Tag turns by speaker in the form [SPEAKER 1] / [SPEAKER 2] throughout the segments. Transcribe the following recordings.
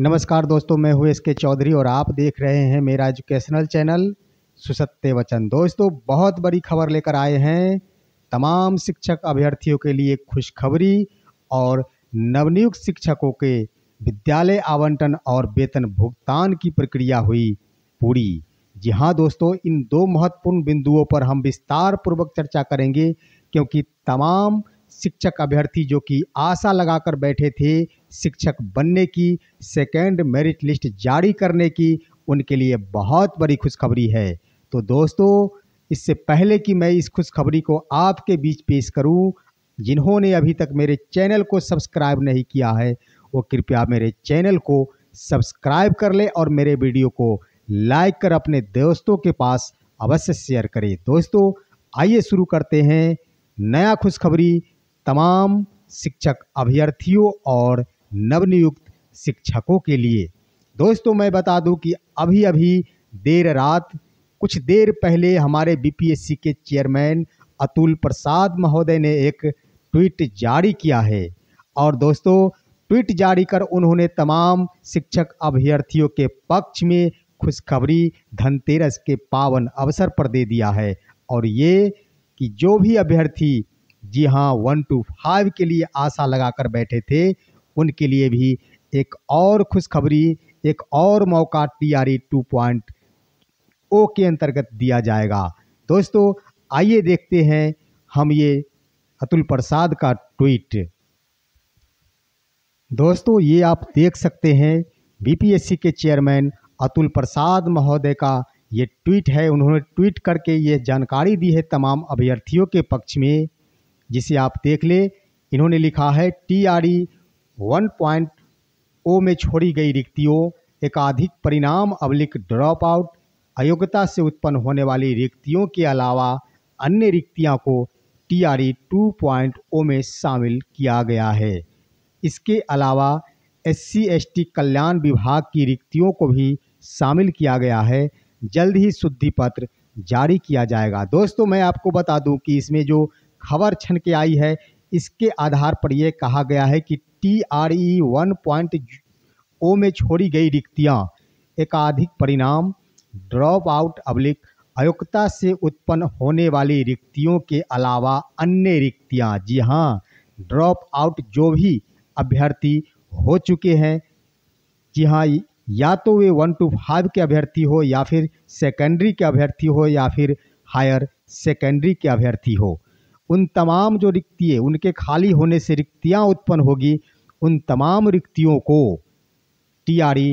[SPEAKER 1] नमस्कार दोस्तों, मैं हूँ एसके चौधरी और आप देख रहे हैं मेरा एजुकेशनल चैनल सुसत्य वचन। दोस्तों, बहुत बड़ी खबर लेकर आए हैं। तमाम शिक्षक अभ्यर्थियों के लिए खुशखबरी और नवनियुक्त शिक्षकों के विद्यालय आवंटन और वेतन भुगतान की प्रक्रिया हुई पूरी। जी हाँ दोस्तों, इन दो महत्वपूर्ण बिंदुओं पर हम विस्तार पूर्वक चर्चा करेंगे, क्योंकि तमाम शिक्षक अभ्यर्थी जो कि आशा लगाकर बैठे थे शिक्षक बनने की, सेकेंड मेरिट लिस्ट जारी करने की, उनके लिए बहुत बड़ी खुशखबरी है। तो दोस्तों, इससे पहले कि मैं इस खुशखबरी को आपके बीच पेश करूं, जिन्होंने अभी तक मेरे चैनल को सब्सक्राइब नहीं किया है वो कृपया मेरे चैनल को सब्सक्राइब कर ले और मेरे वीडियो को लाइक कर अपने दोस्तों के पास अवश्य शेयर करें। दोस्तों, आइए शुरू करते हैं नया खुशखबरी तमाम शिक्षक अभ्यर्थियों और नवनियुक्त शिक्षकों के लिए। दोस्तों, मैं बता दूं कि अभी अभी देर रात कुछ देर पहले हमारे बीपीएससी के चेयरमैन अतुल प्रसाद महोदय ने एक ट्वीट जारी किया है। और दोस्तों, ट्वीट जारी कर उन्होंने तमाम शिक्षक अभ्यर्थियों के पक्ष में खुशखबरी धनतेरस के पावन अवसर पर दे दिया है। और ये कि जो भी अभ्यर्थी जी हाँ 1 to 5 के लिए आशा लगाकर बैठे थे, उनके लिए भी एक और खुशखबरी, एक और मौका TRE 2.0 के अंतर्गत दिया जाएगा। दोस्तों, आइए देखते हैं हम ये अतुल प्रसाद का ट्वीट। दोस्तों, ये आप देख सकते हैं बीपीएससी के चेयरमैन अतुल प्रसाद महोदय का ये ट्वीट है। उन्होंने ट्वीट करके ये जानकारी दी है तमाम अभ्यर्थियों के पक्ष में, जिसे आप देख ले। इन्होंने लिखा है, TRE 1.0 में छोड़ी गई रिक्तियों, एकाधिक परिणाम ड्रॉप आउट, अयोग्यता से उत्पन्न होने वाली रिक्तियों के अलावा अन्य रिक्तियां को TRE 2.0 में शामिल किया गया है। इसके अलावा SC/ST कल्याण विभाग की रिक्तियों को भी शामिल किया गया है। जल्द ही शुद्धि पत्र जारी किया जाएगा। दोस्तों, मैं आपको बता दूं कि इसमें जो खबर छन के आई है, इसके आधार पर यह कहा गया है कि TRE 1.0 में छोड़ी गई रिक्तियां, एकाधिक परिणाम ड्रॉप आउट अयोग्यता से उत्पन्न होने वाली रिक्तियों के अलावा अन्य रिक्तियां। जी हाँ, ड्रॉप आउट जो भी अभ्यर्थी हो चुके हैं, जी हाँ, या तो वे 1 to 5 के अभ्यर्थी हो, या फिर सेकेंडरी के अभ्यर्थी हो, या फिर हायर सेकेंडरी के अभ्यर्थी हो, उन तमाम जो रिक्तियाँ उनके खाली होने से रिक्तियाँ उत्पन्न होगी, उन तमाम रिक्तियों को TRE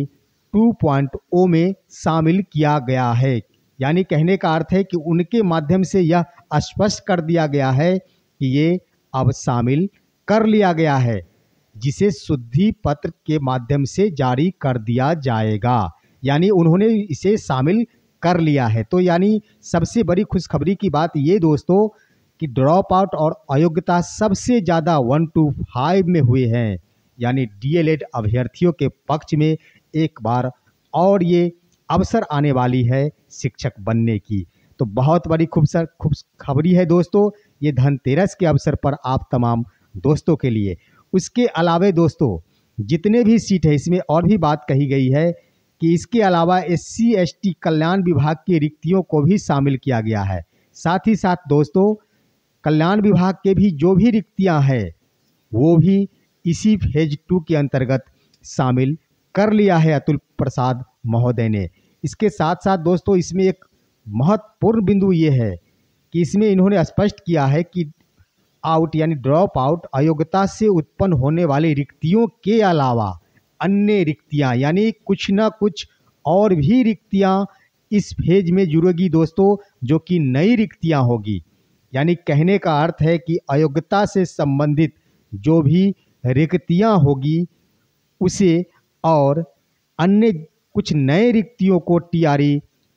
[SPEAKER 1] 2.0 में शामिल किया गया है। यानी कहने का अर्थ है कि उनके माध्यम से यह स्पष्ट कर दिया गया है कि ये अब शामिल कर लिया गया है, जिसे शुद्धि पत्र के माध्यम से जारी कर दिया जाएगा। यानी उन्होंने इसे शामिल कर लिया है। तो यानी सबसे बड़ी खुशखबरी की बात ये दोस्तों कि ड्रॉप आउट और अयोग्यता सबसे ज़्यादा 1 to 5 में हुए हैं। यानी DLED अभ्यर्थियों के पक्ष में एक बार और ये अवसर आने वाली है शिक्षक बनने की। तो बहुत बड़ी खुशखबरी है दोस्तों, ये धनतेरस के अवसर पर आप तमाम दोस्तों के लिए। उसके अलावा दोस्तों, जितने भी सीट है, इसमें और भी बात कही गई है कि इसके अलावा SC/ST कल्याण विभाग की रिक्तियों को भी शामिल किया गया है। साथ ही साथ दोस्तों, कल्याण विभाग के भी जो भी रिक्तियां हैं, वो भी इसी फेज 2 के अंतर्गत शामिल कर लिया है अतुल प्रसाद महोदय ने। इसके साथ साथ दोस्तों, इसमें एक महत्वपूर्ण बिंदु ये है कि इसमें इन्होंने स्पष्ट किया है कि आउट यानी ड्रॉप आउट अयोग्यता से उत्पन्न होने वाली रिक्तियों के अलावा अन्य रिक्तियां, यानी कुछ ना कुछ और भी रिक्तियां इस फेज में जुड़ेगी दोस्तों, जो कि नई रिक्तियां होगी। यानी कहने का अर्थ है कि अयोग्यता से संबंधित जो भी रिक्तियां होगी उसे और अन्य कुछ नए रिक्तियों को TRE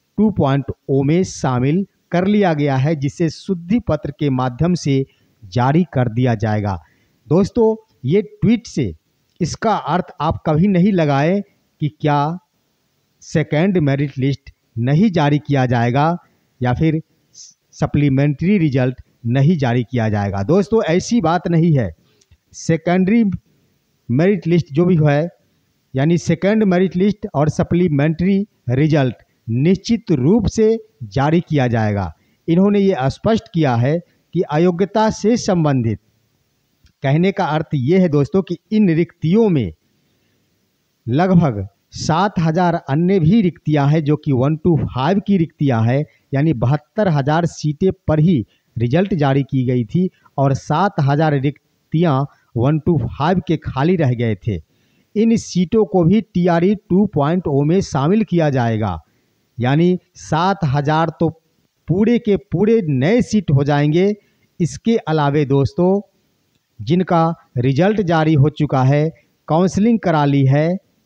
[SPEAKER 1] 2.0 में शामिल कर लिया गया है, जिसे शुद्धि पत्र के माध्यम से जारी कर दिया जाएगा। दोस्तों, ये ट्वीट से इसका अर्थ आप कभी नहीं लगाएं कि क्या सेकेंड मेरिट लिस्ट नहीं जारी किया जाएगा या फिर सप्लीमेंट्री रिजल्ट नहीं जारी किया जाएगा। दोस्तों, ऐसी बात नहीं है। सेकेंडरी मेरिट लिस्ट जो भी है यानी सेकंड मेरिट लिस्ट और सप्लीमेंट्री रिजल्ट निश्चित रूप से जारी किया जाएगा। इन्होंने ये स्पष्ट किया है कि अयोग्यता से संबंधित, कहने का अर्थ ये है दोस्तों कि इन रिक्तियों में लगभग 7,000 अन्य भी रिक्तियां हैं जो कि 1 to 5 की रिक्तियां हैं, यानी 72,000 सीटें पर ही रिजल्ट जारी की गई थी और 7,000 रिक्तियां 1 to 5 के खाली रह गए थे। इन सीटों को भी TRE 2.0 में शामिल किया जाएगा, यानी 7,000 तो पूरे के पूरे नए सीट हो जाएंगे। इसके अलावे दोस्तों जिनका रिजल्ट जारी हो चुका है, काउंसलिंग करा ली है,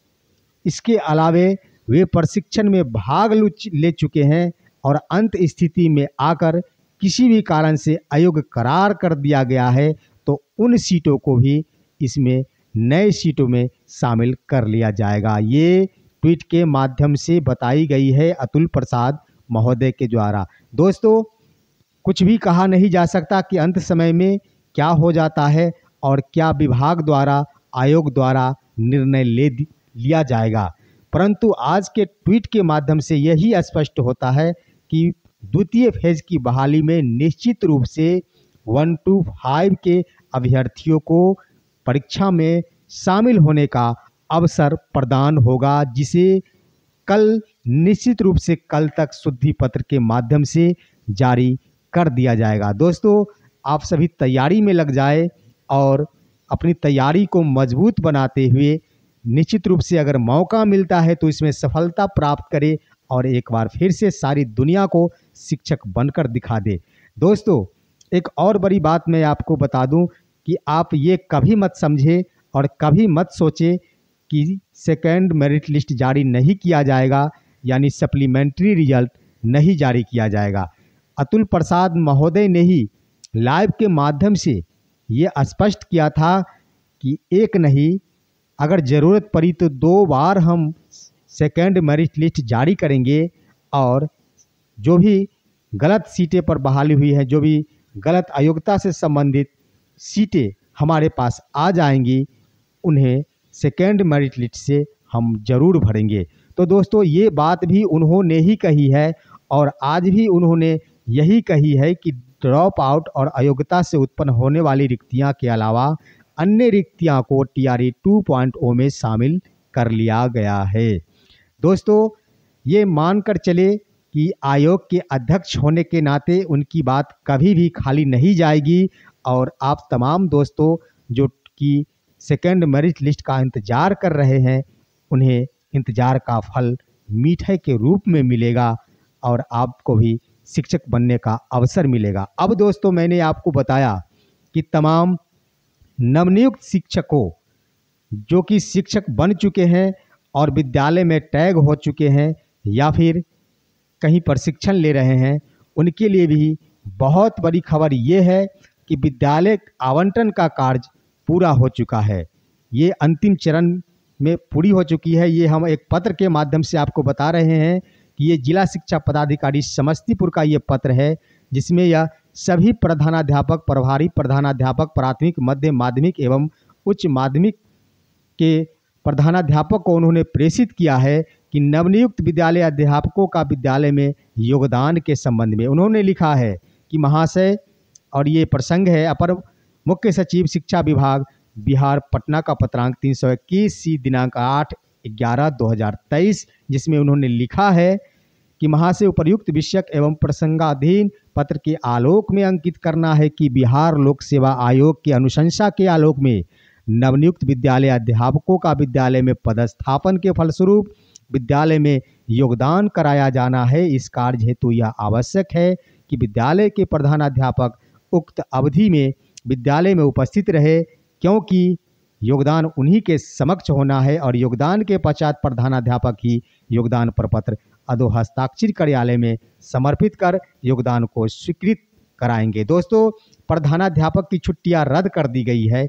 [SPEAKER 1] इसके अलावे वे प्रशिक्षण में भाग ले चुके हैं और अंत स्थिति में आकर किसी भी कारण से अयोग्य करार कर दिया गया है, तो उन सीटों को भी इसमें नए सीटों में शामिल कर लिया जाएगा। ये ट्वीट के माध्यम से बताई गई है अतुल प्रसाद महोदय के द्वारा। दोस्तों कुछ भी कहा नहीं जा सकता कि अंत समय में क्या हो जाता है और क्या विभाग द्वारा, आयोग द्वारा निर्णय लिया जाएगा, परंतु आज के ट्वीट के माध्यम से यही स्पष्ट होता है कि द्वितीय फेज की बहाली में निश्चित रूप से 1 to 5 के अभ्यर्थियों को परीक्षा में शामिल होने का अवसर प्रदान होगा, जिसे कल निश्चित रूप से कल तक शुद्धि पत्र के माध्यम से जारी कर दिया जाएगा। दोस्तों आप सभी तैयारी में लग जाए और अपनी तैयारी को मजबूत बनाते हुए निश्चित रूप से अगर मौका मिलता है तो इसमें सफलता प्राप्त करे और एक बार फिर से सारी दुनिया को शिक्षक बनकर दिखा दे। दोस्तों एक और बड़ी बात मैं आपको बता दूं कि आप ये कभी मत समझे और कभी मत सोचे कि सेकंड मेरिट लिस्ट जारी नहीं किया जाएगा, यानी सप्लीमेंट्री रिजल्ट नहीं जारी किया जाएगा। अतुल प्रसाद महोदय ने ही लाइव के माध्यम से ये स्पष्ट किया था कि एक नहीं, अगर ज़रूरत पड़ी तो 2 बार हम सेकंड मेरिट लिस्ट जारी करेंगे और जो भी गलत सीटें पर बहाली हुई है, जो भी गलत अयोग्यता से संबंधित सीटें हमारे पास आ जाएंगी, उन्हें सेकंड मेरिट लिस्ट से हम जरूर भरेंगे। तो दोस्तों ये बात भी उन्होंने ही कही है और आज भी उन्होंने यही कही है कि ड्रॉप आउट और अयोग्यता से उत्पन्न होने वाली रिक्तियां के अलावा अन्य रिक्तियां को TRE 2.0 में शामिल कर लिया गया है। दोस्तों ये मानकर चले कि आयोग के अध्यक्ष होने के नाते उनकी बात कभी भी खाली नहीं जाएगी और आप तमाम दोस्तों जो कि सेकंड मेरिट लिस्ट का इंतज़ार कर रहे हैं, उन्हें इंतज़ार का फल मीठे के रूप में मिलेगा और आपको भी शिक्षक बनने का अवसर मिलेगा। अब दोस्तों मैंने आपको बताया कि तमाम नवनियुक्त शिक्षकों जो कि शिक्षक बन चुके हैं और विद्यालय में टैग हो चुके हैं या फिर कहीं प्रशिक्षण ले रहे हैं, उनके लिए भी बहुत बड़ी खबर ये है कि विद्यालय आवंटन का कार्य पूरा हो चुका है। ये अंतिम चरण में पूरी हो चुकी है। ये हम एक पत्र के माध्यम से आपको बता रहे हैं कि ये जिला शिक्षा पदाधिकारी समस्तीपुर का ये पत्र है, जिसमें यह सभी प्रधानाध्यापक, प्रभारी प्रधानाध्यापक, प्राथमिक, मध्य माध्यमिक एवं उच्च माध्यमिक के प्रधानाध्यापक को उन्होंने प्रेषित किया है कि नवनियुक्त विद्यालय अध्यापकों का विद्यालय में योगदान के संबंध में उन्होंने लिखा है कि महाशय, और ये प्रसंग है अपर मुख्य सचिव शिक्षा विभाग बिहार पटना का पत्रांक 321 सी दिनांक 8/11/2023, जिसमें उन्होंने लिखा है कि महाशय उपर्युक्त विषयक एवं प्रसंगाधीन पत्र के आलोक में अंकित करना है कि बिहार लोक सेवा आयोग की अनुशंसा के आलोक में नवनियुक्त विद्यालय अध्यापकों का विद्यालय में पदस्थापन के फलस्वरूप विद्यालय में योगदान कराया जाना है। इस कार्य हेतु यह आवश्यक है कि विद्यालय के प्रधानाध्यापक उक्त अवधि में विद्यालय में उपस्थित रहे, क्योंकि योगदान उन्हीं के समक्ष होना है और योगदान के पश्चात प्रधानाध्यापक ही योगदान प्रपत्र अधो हस्ताक्षर कार्यालय में समर्पित कर योगदान को स्वीकृत कराएंगे। दोस्तों प्रधानाध्यापक की छुट्टियां रद्द कर दी गई है।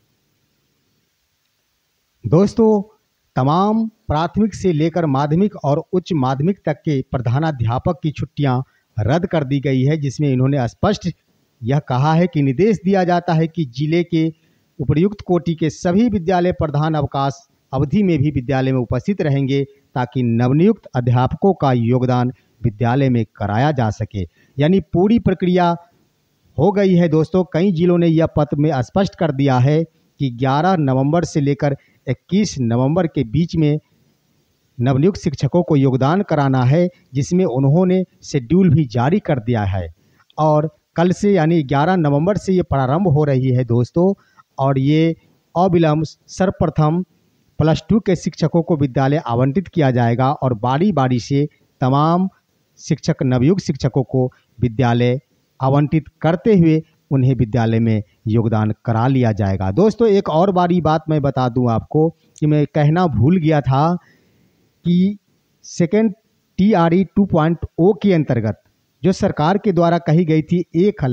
[SPEAKER 1] दोस्तों तमाम प्राथमिक से लेकर माध्यमिक और उच्च माध्यमिक तक के प्रधानाध्यापक की छुट्टियां रद्द कर दी गई है, जिसमें इन्होंने स्पष्ट यह कहा है कि निर्देश दिया जाता है कि जिले के उपर्युक्त कोटि के सभी विद्यालय प्रधान अवकाश अवधि में भी विद्यालय में उपस्थित रहेंगे ताकि नवनियुक्त अध्यापकों का योगदान विद्यालय में कराया जा सके। यानी पूरी प्रक्रिया हो गई है दोस्तों। कई जिलों ने यह पत्र में स्पष्ट कर दिया है कि 11 नवंबर से लेकर 21 नवंबर के बीच में नवनियुक्त शिक्षकों को योगदान कराना है, जिसमें उन्होंने शेड्यूल भी जारी कर दिया है। और कल से यानी 11 नवंबर से ये प्रारंभ हो रही है दोस्तों। और ये अविलंब सर्वप्रथम +2 के शिक्षकों को विद्यालय आवंटित किया जाएगा और बारी बारी से तमाम शिक्षक नवयुक्त शिक्षकों को विद्यालय आवंटित करते हुए उन्हें विद्यालय में योगदान करा लिया जाएगा। दोस्तों एक और बड़ी बात मैं बता दूं आपको कि मैं कहना भूल गया था कि सेकेंड TRE 2.0 के अंतर्गत जो सरकार के द्वारा कही गई थी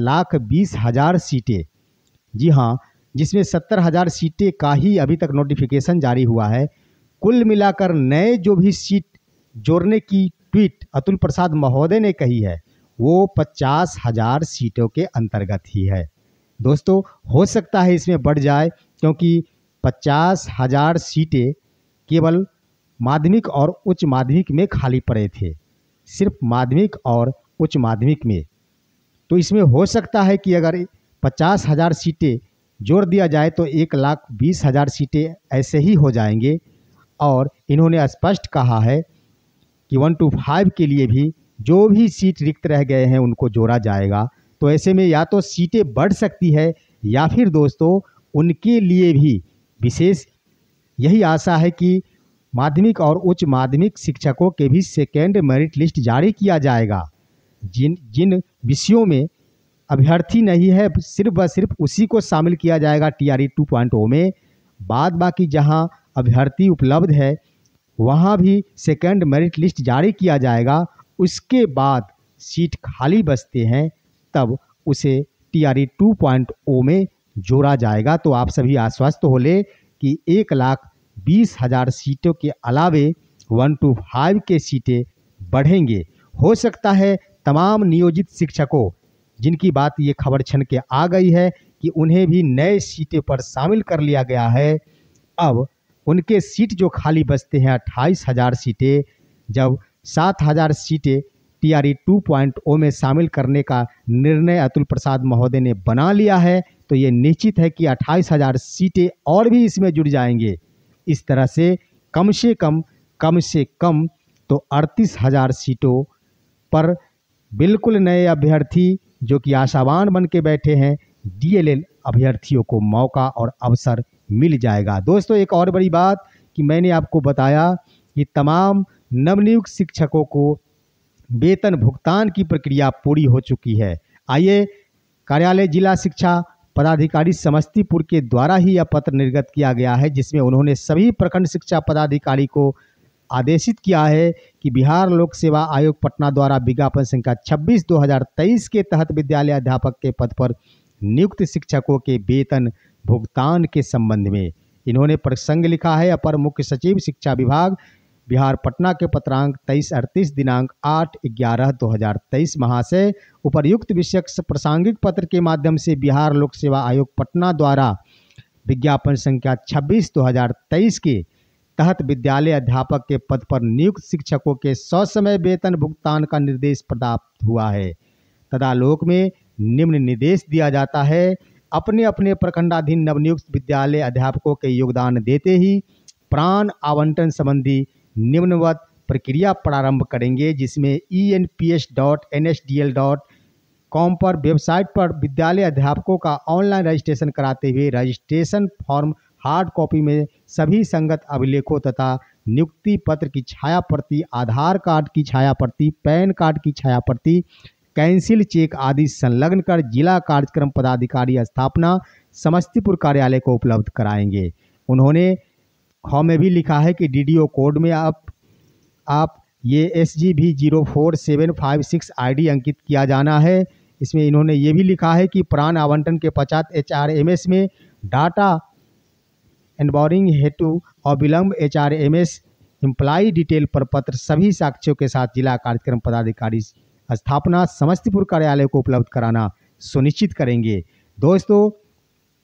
[SPEAKER 1] 1,20,000 सीटें, जी हाँ, जिसमें 70,000 सीटें का ही अभी तक नोटिफिकेशन जारी हुआ है। कुल मिलाकर नए जो भी सीट जोड़ने की ट्वीट अतुल प्रसाद महोदय ने कही है वो 50,000 सीटों के अंतर्गत ही है। दोस्तों हो सकता है इसमें बढ़ जाए, क्योंकि 50,000 सीटें केवल माध्यमिक और उच्च माध्यमिक में खाली पड़े थे, सिर्फ माध्यमिक और उच्च माध्यमिक में। तो इसमें हो सकता है कि अगर 50,000 सीटें जोड़ दिया जाए तो 1,20,000 सीटें ऐसे ही हो जाएंगे। और इन्होंने स्पष्ट कहा है कि 1 to 5 के लिए भी जो भी सीट रिक्त रह गए हैं उनको जोड़ा जाएगा। तो ऐसे में या तो सीटें बढ़ सकती है या फिर दोस्तों उनके लिए भी विशेष यही आशा है कि माध्यमिक और उच्च माध्यमिक शिक्षकों के भी सेकेंड मेरिट लिस्ट जारी किया जाएगा। जिन विषयों में अभ्यर्थी नहीं है सिर्फ व सिर्फ उसी को शामिल किया जाएगा TRE 2.0 में। बाद बाकी जहां अभ्यर्थी उपलब्ध है वहां भी सेकेंड मेरिट लिस्ट जारी किया जाएगा। उसके बाद सीट खाली बचते हैं तब उसे TRE 2.0 में जोड़ा जाएगा। तो आप सभी आश्वस्त हो ले कि 1,20,000 सीटों के अलावे 1 to 5 के सीटें बढ़ेंगे। हो सकता है तमाम नियोजित शिक्षकों जिनकी बात ये खबर छन के आ गई है कि उन्हें भी नए सीटें पर शामिल कर लिया गया है। अब उनके सीट जो खाली बचते हैं 28,000 सीटें, जब 7,000 सीटें TRE 2.0 में शामिल करने का निर्णय अतुल प्रसाद महोदय ने बना लिया है तो ये निश्चित है कि 28,000 सीटें और भी इसमें जुड़ जाएंगे। इस तरह से कम से कम तो 38,000 सीटों पर बिल्कुल नए अभ्यर्थी जो कि आशावान बन के बैठे हैं DLL अभ्यर्थियों को मौका और अवसर मिल जाएगा। दोस्तों एक और बड़ी बात कि मैंने आपको बताया कि तमाम नवनियुक्त शिक्षकों को वेतन भुगतान की प्रक्रिया पूरी हो चुकी है। आइए कार्यालय जिला शिक्षा पदाधिकारी समस्तीपुर के द्वारा ही यह पत्र निर्गत किया गया है, जिसमें उन्होंने सभी प्रखंड शिक्षा पदाधिकारी को आदेशित किया है कि बिहार लोक सेवा आयोग पटना द्वारा विज्ञापन संख्या 26/2023 के तहत विद्यालय अध्यापक के पद पर नियुक्त शिक्षकों के वेतन भुगतान के संबंध में इन्होंने प्रसंग लिखा है। अपर मुख्य सचिव शिक्षा विभाग बिहार पटना के पत्रांक 2338 दिनांक 8/11/2023 महाशय उपर्युक्त विषयक प्रासंगिक पत्र के माध्यम से बिहार लोक सेवा आयोग पटना द्वारा विज्ञापन संख्या 26/2023 के तहत विद्यालय अध्यापक के पद पर नियुक्त शिक्षकों के ससमय वेतन भुगतान का निर्देश प्राप्त हुआ है। तदालोक में निम्न निर्देश दिया जाता है। अपने अपने प्रखंडाधीन नवनियुक्त विद्यालय अध्यापकों के योगदान देते ही प्राण आवंटन संबंधी निम्नवत प्रक्रिया प्रारंभ करेंगे, जिसमें enps.nsdl.com पर वेबसाइट पर विद्यालय अध्यापकों का ऑनलाइन रजिस्ट्रेशन कराते हुए रजिस्ट्रेशन फॉर्म हार्ड कॉपी में सभी संगत अभिलेखों तथा नियुक्ति पत्र की छाया प्रति, आधार कार्ड की छाया प्रति, पैन कार्ड की छाया प्रति, कैंसिल चेक आदि संलग्न कर जिला कार्यक्रम पदाधिकारी स्थापना समस्तीपुर कार्यालय को उपलब्ध कराएंगे। उन्होंने ख में भी लिखा है कि DDO कोड में आप ये SGB 04756 ID अंकित किया जाना है। इसमें इन्होंने ये भी लिखा है कि प्राण आवंटन के पश्चात HRMS में डाटा एनबोरिंग हेतु अविलंब HRMS एम्प्लॉई डिटेल पर पत्र सभी साक्ष्यों के साथ जिला कार्यक्रम पदाधिकारी स्थापना समस्तीपुर कार्यालय को उपलब्ध कराना सुनिश्चित करेंगे। दोस्तों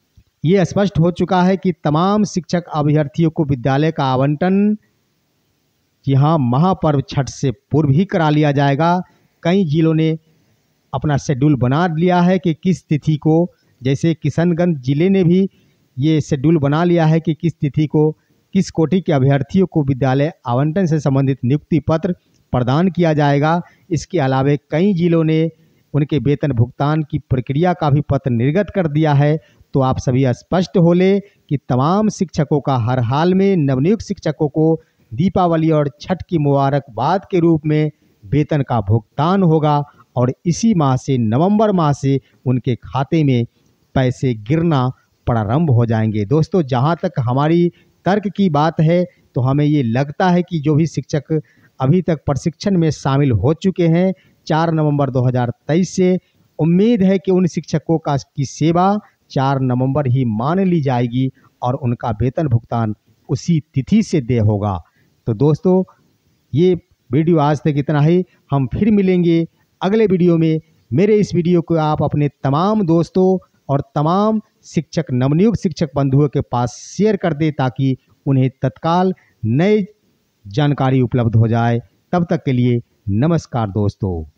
[SPEAKER 1] ये स्पष्ट हो चुका है कि तमाम शिक्षक अभ्यर्थियों को विद्यालय का आवंटन यहाँ महापर्व छठ से पूर्व ही करा लिया जाएगा। कई जिलों ने अपना शेड्यूल बना लिया है कि किस तिथि को, जैसे किशनगंज जिले ने भी ये शेड्यूल बना लिया है कि किस तिथि को किस कोटि के अभ्यर्थियों को विद्यालय आवंटन से संबंधित नियुक्ति पत्र प्रदान किया जाएगा। इसके अलावा कई जिलों ने उनके वेतन भुगतान की प्रक्रिया का भी पत्र निर्गत कर दिया है। तो आप सभी स्पष्ट हो ले कि तमाम शिक्षकों का हर हाल में नवनियुक्त शिक्षकों को दीपावली और छठ की मुबारकबाद के रूप में वेतन का भुगतान होगा और इसी माह से, नवंबर माह से, उनके खाते में पैसे गिरना प्रारंभ हो जाएंगे। दोस्तों, जहां तक हमारी तर्क की बात है तो हमें ये लगता है कि जो भी शिक्षक अभी तक प्रशिक्षण में शामिल हो चुके हैं 4 नवंबर 2023 से, उम्मीद है कि उन शिक्षकों की सेवा 4 नवंबर ही मान ली जाएगी और उनका वेतन भुगतान उसी तिथि से देय होगा। तो दोस्तों, ये वीडियो आज तक इतना ही। हम फिर मिलेंगे अगले वीडियो में। मेरे इस वीडियो को आप अपने तमाम दोस्तों और तमाम शिक्षक, नवनियुक्त शिक्षक बंधुओं के पास शेयर कर दें ताकि उन्हें तत्काल नई जानकारी उपलब्ध हो जाए। तब तक के लिए नमस्कार दोस्तों।